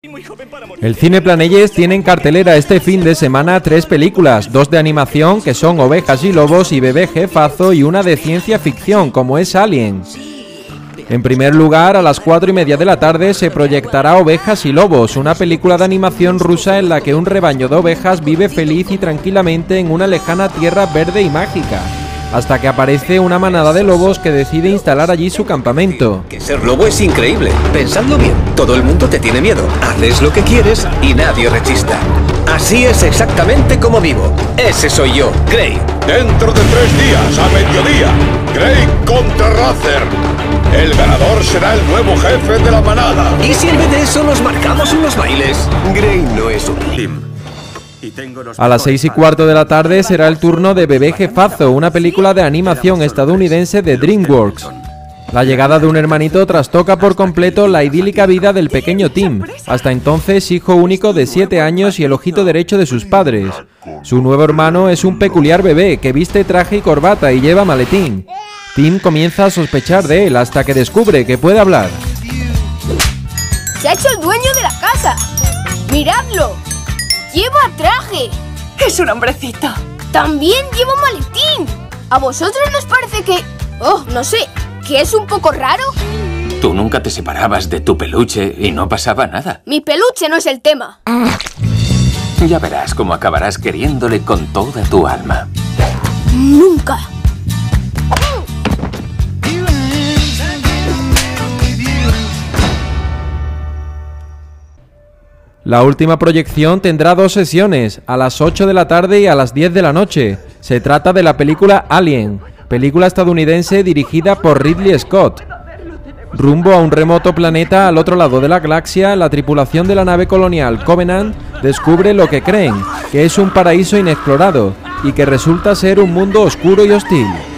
El Cine Planelles tiene en cartelera este fin de semana 3 películas, 2 de animación que son Ovejas y Lobos y Bebé Jefazo y una de ciencia ficción como es Alien. En primer lugar, a las 4:30 de la tarde se proyectará Ovejas y Lobos, una película de animación rusa en la que un rebaño de ovejas vive feliz y tranquilamente en una lejana tierra verde y mágica, hasta que aparece una manada de lobos que decide instalar allí su campamento. Que ser lobo es increíble. Pensadlo bien, todo el mundo te tiene miedo. Haces lo que quieres y nadie rechista. Así es exactamente como vivo. Ese soy yo, Grey. Dentro de 3 días, a mediodía, Grey contra Rather. El ganador será el nuevo jefe de la manada. ¿Y si en vez de eso nos marcamos unos bailes? Grey no es un team. A las 6:15 de la tarde será el turno de Bebé Jefazo, una película de animación estadounidense de DreamWorks. La llegada de un hermanito trastoca por completo la idílica vida del pequeño Tim, hasta entonces hijo único de 7 años y el ojito derecho de sus padres. Su nuevo hermano es un peculiar bebé que viste traje y corbata y lleva maletín. Tim comienza a sospechar de él hasta que descubre que puede hablar. ¡Se ha hecho el dueño de la casa! ¡Miradlo! ¡Lleva traje! ¡Es un hombrecito! ¡También lleva un maletín! ¿A vosotros nos parece que... no sé, que es un poco raro? Tú nunca te separabas de tu peluche y no pasaba nada. Mi peluche no es el tema. Ya verás cómo acabarás queriéndole con toda tu alma. ¡Nunca! La última proyección tendrá 2 sesiones, a las 8 de la tarde y a las 10 de la noche. Se trata de la película Alien, película estadounidense dirigida por Ridley Scott. Rumbo a un remoto planeta al otro lado de la galaxia, la tripulación de la nave colonial Covenant descubre lo que creen, que es un paraíso inexplorado y que resulta ser un mundo oscuro y hostil.